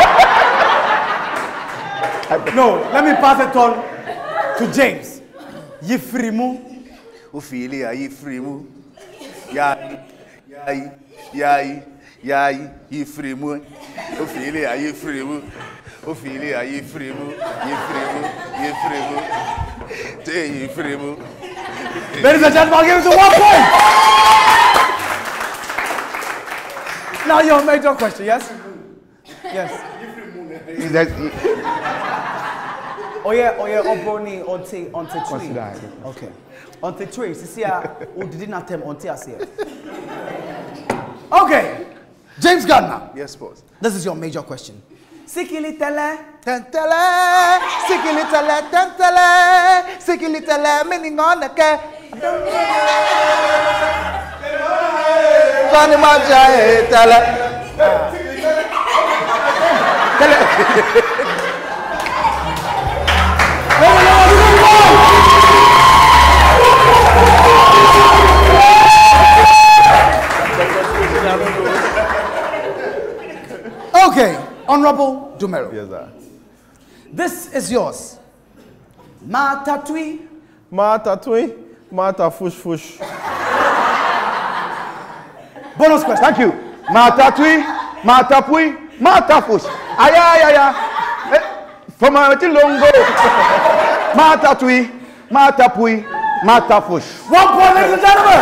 Speaker 5: I beg.
Speaker 1: No, let me pass it on to James. Yifrimu.
Speaker 3: Ophelia, Yifrimu. Yai, yai, yai, yai, Yifrimu. Ophelia, Yifrimu. Ophelia, Yifrimu. Yifrimu, Yifrimu. Tay, Yifrimu.
Speaker 1: Ladies and gentlemen, I'll give it to one point. Now your major question, yes? Yes. Oh yeah, oh yeah, Obroni, onte, onte tree. Okay. Onte tree. Sisi ya, udidi na tem onte asiye. Okay. James Gardiner.
Speaker 3: Yes, boss.
Speaker 1: This is your major question. Sikili tele,
Speaker 5: Tentele, sikili tele, tentele, sikili tele, meaning on the ke. Johnny Maja, tele. Tele.
Speaker 1: Okay, Honorable Dumelo.
Speaker 4: Yes, sir.
Speaker 1: This is yours. Mata tui.
Speaker 4: Mata tui. Mata fush fush.
Speaker 1: Bonus question.
Speaker 5: Thank you. Mata tui, mata pui, mata fush. Aya, aya, aya. From a little longo. Mata tui, mata pui, mata fush.
Speaker 1: One point, ladies and gentlemen.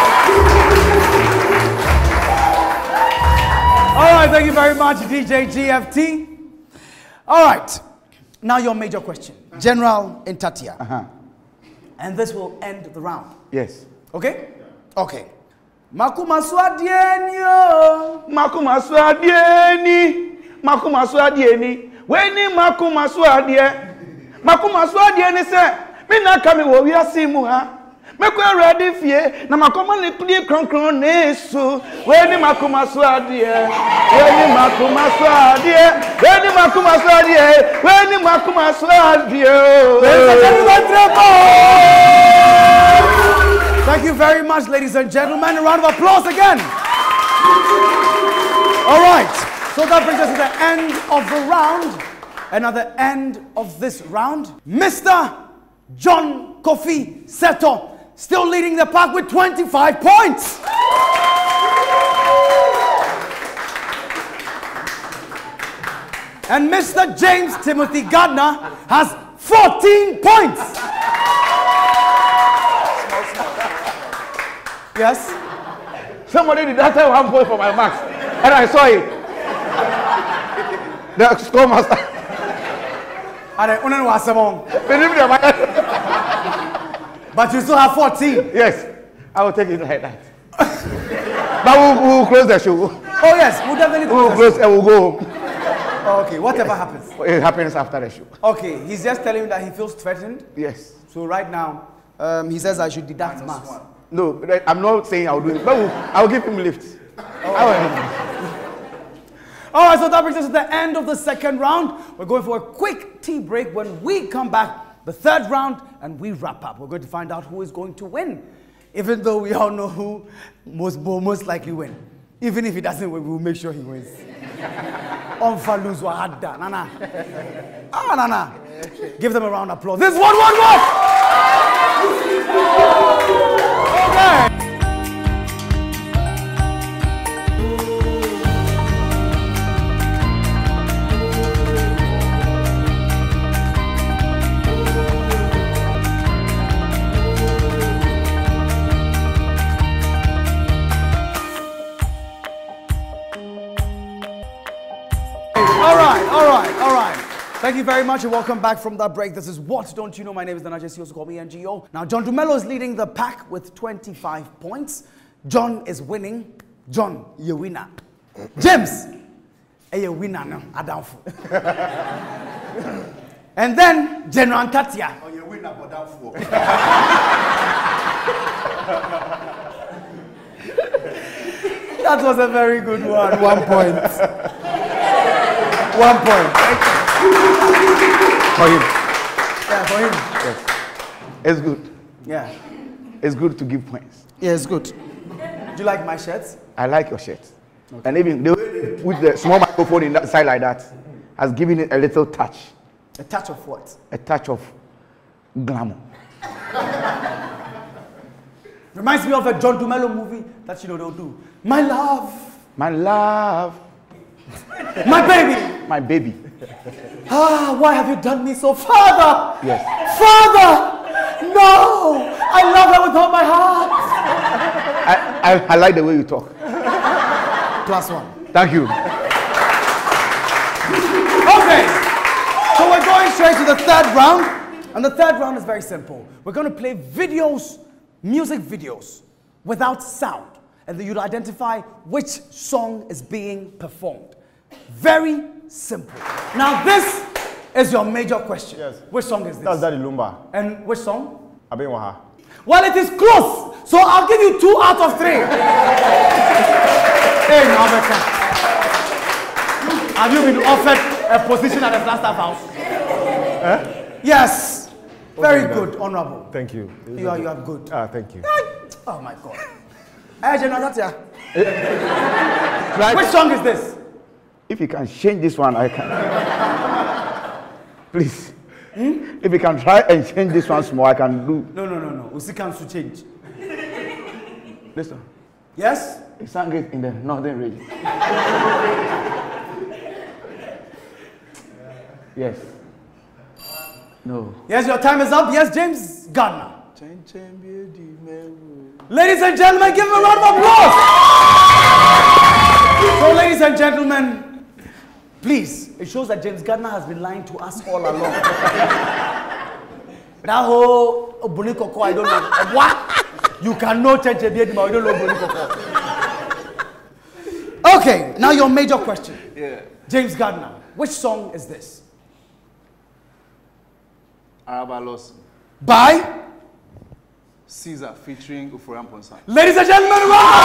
Speaker 1: All right, thank you very much, D J G F T. All right, now your major question. General Ntatia.
Speaker 5: Uh-huh.
Speaker 1: And this will end the round.
Speaker 5: Yes.
Speaker 1: Okay? Okay. Makuma swadieni yo.
Speaker 5: Makuma swadieni. Makuma swadieni. Weni makuma swadie. Makuma swadieni se. Mina kami wo wiase mu ha. Meko ready fie na makoma ne kudi kronkron nesu. Weni makuma swadie. Weni makuma swadie. Weni makuma swadie. Weni makuma swadie.
Speaker 1: Thank you very much, ladies and gentlemen. A round of applause again. All right. So that brings us to the end of the round. And at the end of this round, Mister John Kofi Seto still leading the pack with twenty-five points. And Mister James Timothy Gardiner has fourteen points.
Speaker 5: Yes? Somebody did that have one point for my marks. And I saw it. The scoremaster.
Speaker 1: And I only was seven. But you still have fourteen.
Speaker 5: Yes. I will take it like that. But we'll, we'll close the show.
Speaker 1: Oh yes, we'll definitely
Speaker 5: close we'll close and we'll go home.
Speaker 1: Okay, whatever happens.
Speaker 5: It happens after the show.
Speaker 1: Okay, he's just telling me that he feels threatened.
Speaker 5: Yes.
Speaker 1: So right now, um, he says I should deduct mass.
Speaker 5: No, I'm not saying I'll do it, but we'll, I'll give him a lift.
Speaker 1: Oh. All right, so that brings us to the end of the second round. We're going for a quick tea break. When we come back, the third round, and we wrap up. We're going to find out who is going to win. Even though we all know who most, will most likely win. Even if he doesn't win, we'll make sure he wins. Onfa lose wahada. Nana. Ah, Nana. Give them a round of applause. This is one, one, one. Okay. Thank you very much and welcome back from that break. This is What Don't You Know? My name is Nana Gyasi Owusu, call me N G O. Now, John Dumelo is leading the pack with twenty-five points. John is winning. John, you winner. James, you winner no, Adamfu. And then General Ntatia.
Speaker 7: Oh, you winner, Adamfu.
Speaker 1: That was a very good one. One point. One point.
Speaker 5: For him.
Speaker 1: Yeah, for him.
Speaker 5: Yes. It's good.
Speaker 1: Yeah.
Speaker 5: It's good to give points.
Speaker 1: Yeah, it's good. Do you like my shirts?
Speaker 5: I like your shirt. Okay. And even the way they put the small microphone in that side like that has given it a little touch.
Speaker 1: A touch of what?
Speaker 5: A touch of glamour.
Speaker 1: Reminds me of a John Dumelo movie that you know they'll do. My love.
Speaker 5: My love.
Speaker 1: My baby.
Speaker 5: My baby.
Speaker 1: Ah, why have you done me so, Father?
Speaker 5: Yes.
Speaker 1: Father! No! I love her with all my heart.
Speaker 5: I, I, I like the way you talk.
Speaker 1: Plus one.
Speaker 5: Thank you.
Speaker 1: Okay. So we're going straight to the third round. And the third round is very simple. We're going to play videos, music videos, without sound. And then you'll identify which song is being performed. Very simple. Now this is your major question.
Speaker 4: Yes.
Speaker 1: Which song is this?
Speaker 4: That's Daddy Lumba.
Speaker 1: And which song?
Speaker 4: Abenwaha.
Speaker 1: Well, it is close. So I'll give you two out of three. Hey, Nabeka. Have you been offered a position at the Flagstaff House?
Speaker 4: Eh?
Speaker 1: Yes. Very
Speaker 4: okay,
Speaker 1: good, honorable.
Speaker 4: Thank you.
Speaker 1: You are, you are good.
Speaker 4: Ah, thank you.
Speaker 1: Oh my God. Hey, General Ntatia. Which song is this?
Speaker 5: If you can change this one, I can. Please. Hmm? If you can try and change this one small, I can do.
Speaker 1: No, no, no, no. We still can't change.
Speaker 5: Listen.
Speaker 1: Yes?
Speaker 5: He sang it in the northern region. Yes. No.
Speaker 1: Yes, your time is up. Yes, James Gardiner. Ladies and gentlemen, give him a round of applause. So, ladies and gentlemen, please, it shows that James Gardiner has been lying to us all along. That whole Bulikoko, I don't know. What? You cannot change a beard, but you don't know Bulikoko. Okay, now your major question.
Speaker 3: Yeah.
Speaker 1: James Gardiner, which song is this?
Speaker 3: Arabalos.
Speaker 1: By?
Speaker 3: Caesar featuring Ufurian Ponsan.
Speaker 1: Ladies and gentlemen,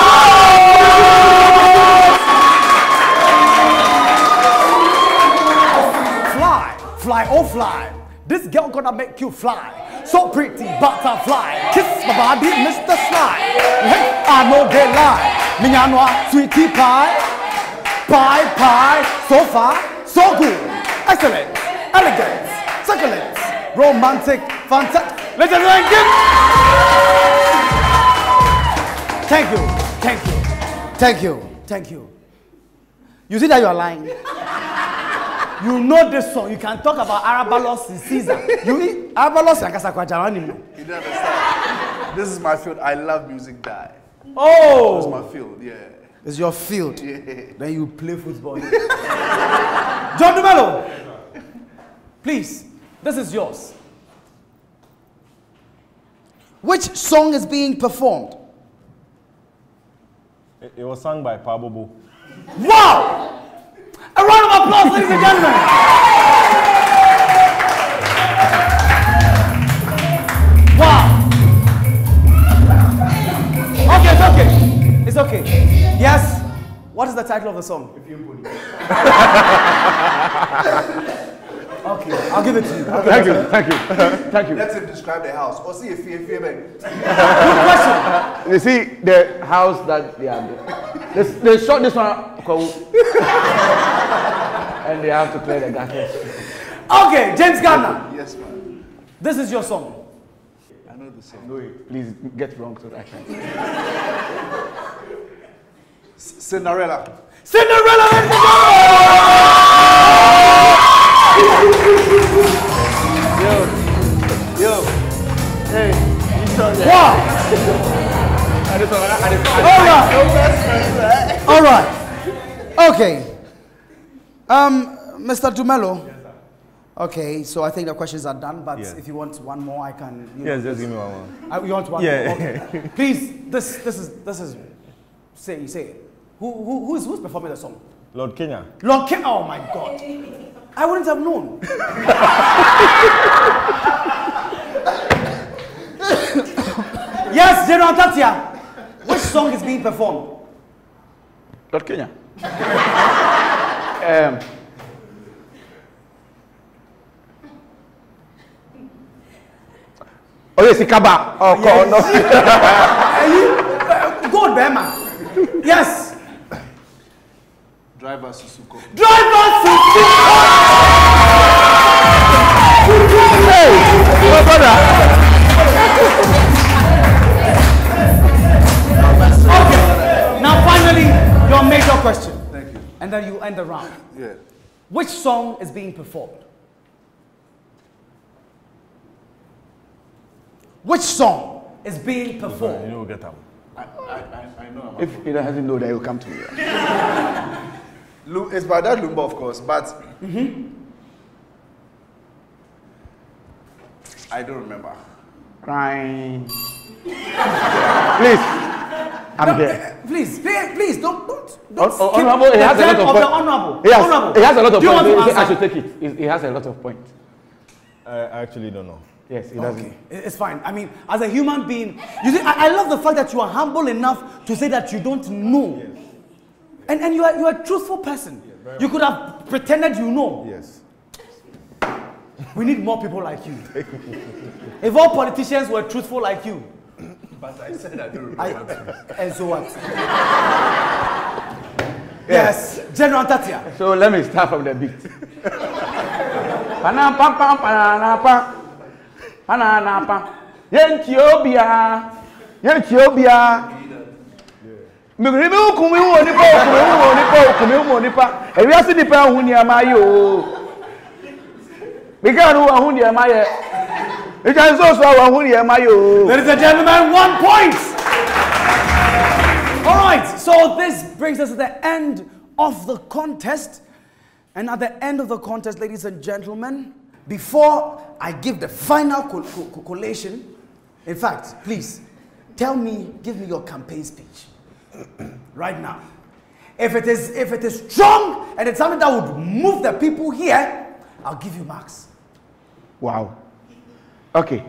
Speaker 1: fly, fly, oh fly. This girl gonna make you fly. So pretty, butterfly. Kiss my body, Mister Sly. Hey, I know they lie. Minyanwa, sweetie pie. Pie, pie. So far, so good. Excellent, elegant, succulent, romantic, fantastic. Ladies and gentlemen, thank you, thank you, thank you, thank you. You see that you are lying? You know this song. You can talk about Arabalos in Caesar. You eat Arabalos and Kasakwajaran.
Speaker 3: You don't understand. This is my field. I love music die.
Speaker 1: Oh!
Speaker 3: This is my field, yeah.
Speaker 1: It's your field. Yeah. Then you play football. John Dumelo, please, this is yours. Which song is being performed?
Speaker 4: It, it was sung by Pabobo.
Speaker 1: Wow! A round of applause, ladies and gentlemen. Wow! Okay, it's okay. It's okay. Yes? What is the title of the song? Okay, I'll give it to you.
Speaker 5: Thank you, thank you, thank you.
Speaker 3: Let him describe the house. Or see if he Good
Speaker 1: question.
Speaker 5: You see the house that they are there. They, they shot this one and they have to play the gutters.
Speaker 1: Okay, James Gardiner.
Speaker 3: Yes, man.
Speaker 1: This is your song.
Speaker 3: I know the song.
Speaker 5: No, please get wrong so that I can.
Speaker 3: Cinderella.
Speaker 1: Cinderella!
Speaker 5: Yo, yo, hey, you saw that?
Speaker 1: Wow! All right. All right. Okay. Um, Mister Dumelo. Yes, sir. Okay, so I think the questions are done, but yeah. If you want one more, I can. You
Speaker 4: yes,
Speaker 1: know,
Speaker 4: just give me one more.
Speaker 1: Uh, you want one
Speaker 4: yeah.
Speaker 1: more? Okay. Please, this, this is, this is. Say, say it. Who, who, who's, who's performing the song?
Speaker 4: Lord Kenya.
Speaker 1: Lord Kenya. Oh my God. I wouldn't have known. Yes, General Ntatia. Which song is being performed?
Speaker 5: Lord Kenya. um, oh yes, Ikaba. Oh, yes. No.
Speaker 1: Good, Bema. Yes.
Speaker 3: Driver Susuko.
Speaker 1: Driver Susuko!
Speaker 5: Hey, my brother.
Speaker 1: Okay. Now finally, your major question.
Speaker 3: Thank you.
Speaker 1: And then you end the round.
Speaker 3: Yeah.
Speaker 1: Which song is being performed? Which song is being performed?
Speaker 4: You know, get them.
Speaker 3: I, I, I, I know.
Speaker 5: If he doesn't know, then he'll come to me.
Speaker 3: It's by that Lumba, of course, but
Speaker 1: mm-hmm.
Speaker 3: I don't remember.
Speaker 5: Crying. Please, I'm
Speaker 1: no,
Speaker 5: here.
Speaker 1: Please, please, please, don't, don't. don't
Speaker 5: oh, honorable, he has a lot of,
Speaker 1: of the honorable.
Speaker 5: He has,
Speaker 1: honorable.
Speaker 5: He has a lot of
Speaker 1: Do you
Speaker 5: points.
Speaker 1: want to
Speaker 5: I should take it. He has a lot of points.
Speaker 4: I actually don't know.
Speaker 5: Yes, he doesn't.
Speaker 1: Okay. It's fine. I mean, as a human being, you see, I, I love the fact that you are humble enough to say that you don't know. Yes. And, and you are, you are a truthful person. Yes, you could have pretended you know.
Speaker 4: Yes.
Speaker 1: We need more people like you. If all politicians were truthful like you.
Speaker 3: But I said I don't remember.
Speaker 1: I, and so what? Yes. yes. General Ntatia.
Speaker 5: So let me start from the beat. Panapam pam panapam. Panapam. Yentiobia. Yentiobia. Migrimu kumiu onipa kumiu onipa kumiu onipa. Ewi asi nipa huni amayo. Biganu huni amaye. Ladies
Speaker 1: and gentlemen, one point. All right, so this brings us to the end of the contest. And at the end of the contest, ladies and gentlemen, before I give the final co co co collation, in fact, please tell me, give me your campaign speech right now. If it is, if it is strong and it's something that would move the people here, I'll give you marks.
Speaker 5: Wow. Okay.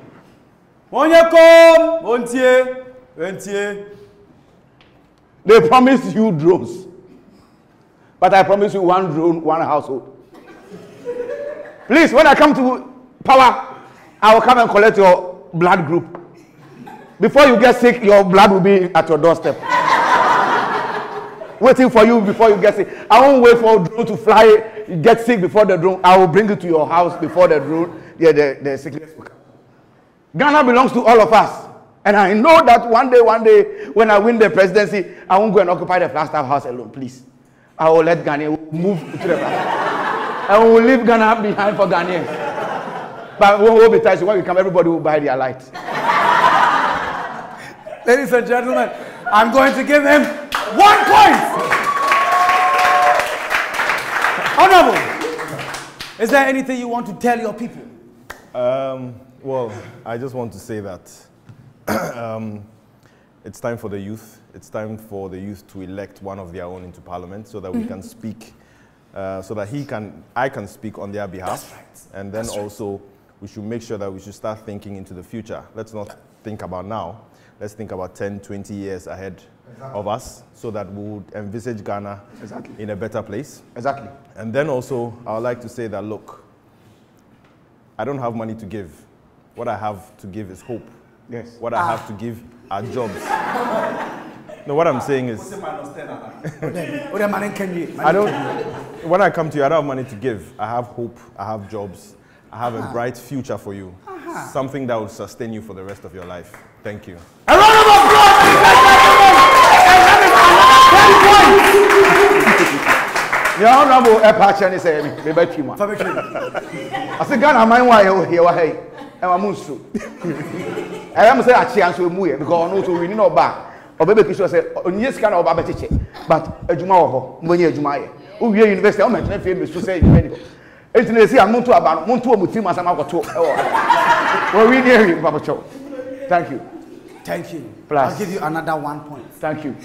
Speaker 5: They promised you drones, but I promise you one drone, one household. Please, when I come to power, I will come and collect your blood group. Before you get sick, your blood will be at your doorstep. Waiting for you before you get sick. I won't wait for a drone to fly, get sick before the drone. I will bring it to your house before the drone, yeah, the, the sickness will come. Ghana belongs to all of us. And I know that one day, one day, when I win the presidency, I won't go and occupy the Flagstaff house alone, please. I will let Ghana move to the Flagstaff. I will leave Ghana behind for Ghanaians. But we won't be tight. When we come, everybody will buy their light.
Speaker 1: Ladies and gentlemen, I'm going to give him One point. Honorable, is there anything you want to tell your people?
Speaker 4: Um, well, I just want to say that um, it's time for the youth. It's time for the youth to elect one of their own into parliament so that we can speak, uh, so that he can, I can speak on their behalf.
Speaker 1: That's right.
Speaker 4: And then
Speaker 1: That's
Speaker 4: also, right. we should make sure that we should start thinking into the future. Let's not think about now. Let's think about ten, twenty years ahead exactly. of us so that we would envisage Ghana exactly. in a better place.
Speaker 5: Exactly.
Speaker 4: And then also, I would like to say that, look, I don't have money to give. What I have to give is hope.
Speaker 5: Yes.
Speaker 4: What I have to give are jobs. No, what I'm saying is, I don't, when I come to you, I don't have money to give. I have hope, I have jobs, I have a bright future for you. Something that will sustain you for the rest of your life. Thank you.
Speaker 1: A round of applause!
Speaker 5: The honorable Epacha is saying, "Baby, Chima." I say, "Ghana, my wife here, hey, I'm a monster." I am saying, "I chance we move because no, so we need no back." Or baby, Kisho say, "On yes, can or Baba teach but a Juma, when you're Juma, who we are university, I'm not famous to say medical." It's in the sea, I'm to about Montu Mutima, I'm about to. Well, we near you, Papa Cho. Thank you.
Speaker 1: Thank you.
Speaker 5: Plus.
Speaker 1: I'll give you another one point.
Speaker 5: Thank you.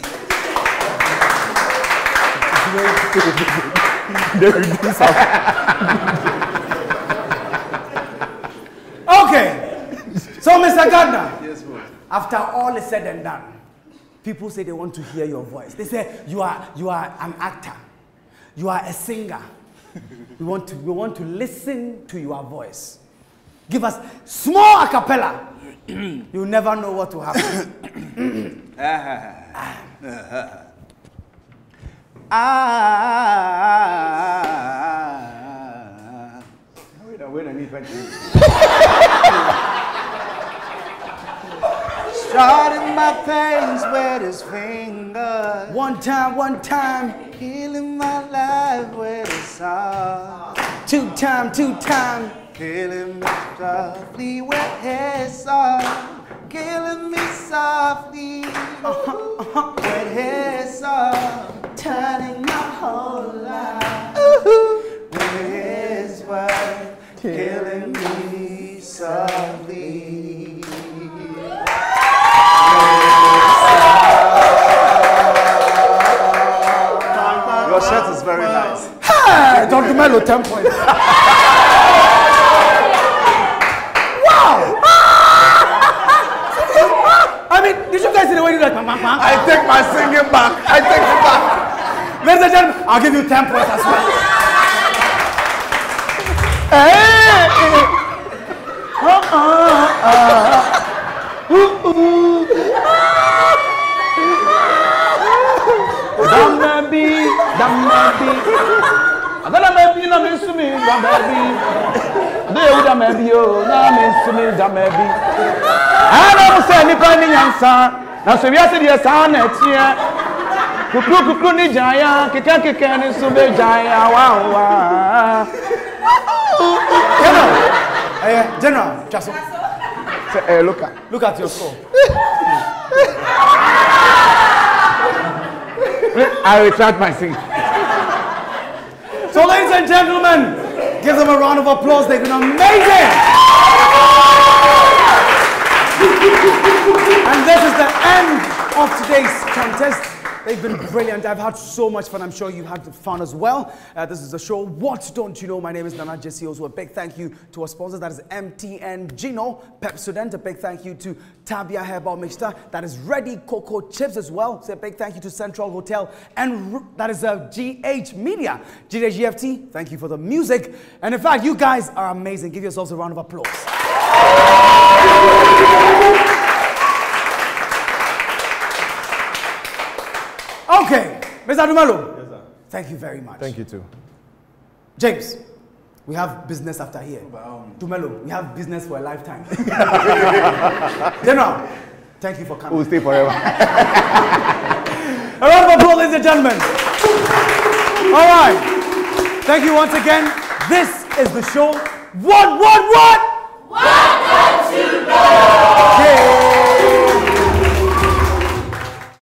Speaker 1: Okay. So, Mister Gardiner.
Speaker 3: Yes, boss.
Speaker 1: After all is said and done, people say they want to hear your voice. They say you are you are an actor. You are a singer. We want to we want to listen to your voice. Give us small a cappella. You never know what will happen.
Speaker 5: Ah. Wait a wait a need
Speaker 11: Starting my pains with his fingers.
Speaker 1: One time, one time.
Speaker 11: Healing my life with his song.
Speaker 1: Two time, two time.
Speaker 11: Killing me softly with his song. Killing me softly uh-huh, uh-huh. with his song. Turning my whole life uh-huh. with his word. Killing me softly.
Speaker 3: Your shirt is very nice.
Speaker 1: Hey, Doctor Dumelo, ten points. Wow! I mean, did you guys see the way you like, bang, bang, bang?
Speaker 5: I take my singing back. I take it back.
Speaker 1: Ladies and gentlemen, I'll give you ten points as well.
Speaker 5: Hey! Uh, uh, uh. Ooh, ooh. Damn baby, damn baby. I got a baby, no miss me, damn baby. They would have maybe, oh, no miss me, damn baby. I don't say any kind of answer. Now, so we are saying yes, I'm not here. Kuku kuku ni jaya, kika kika ni sube jaya, wow wow.
Speaker 1: General, uh, General, just
Speaker 5: uh, look at
Speaker 1: look at your score.
Speaker 5: I retract my singing.
Speaker 1: So, ladies and gentlemen, give them a round of applause. They've been amazing. And this is the end of today's contest. They've been brilliant. I've had so much fun. I'm sure you had fun as well. Uh, this is the show, What Don't You Know? My name is Nana Gyasi Owusu. A big thank you to our sponsors. That is M T N Gino, Pepsodent. A big thank you to Tabia Herbal Mixture. That is Ready Cocoa Chips as well. So a big thank you to Central Hotel. And that is uh, G H Media. G H G F T, thank you for the music. And in fact, you guys are amazing. Give yourselves a round of applause. Okay, Mister Dumelo. Yes, sir. Thank you very much.
Speaker 4: Thank you too.
Speaker 1: James, we have business after here. Wow. Dumelo, we have business for a lifetime. General, thank you for coming.
Speaker 5: We'll stay forever.
Speaker 1: A round of applause, ladies and gentlemen. All right. Thank you once again. This is the show. What, what, what? What?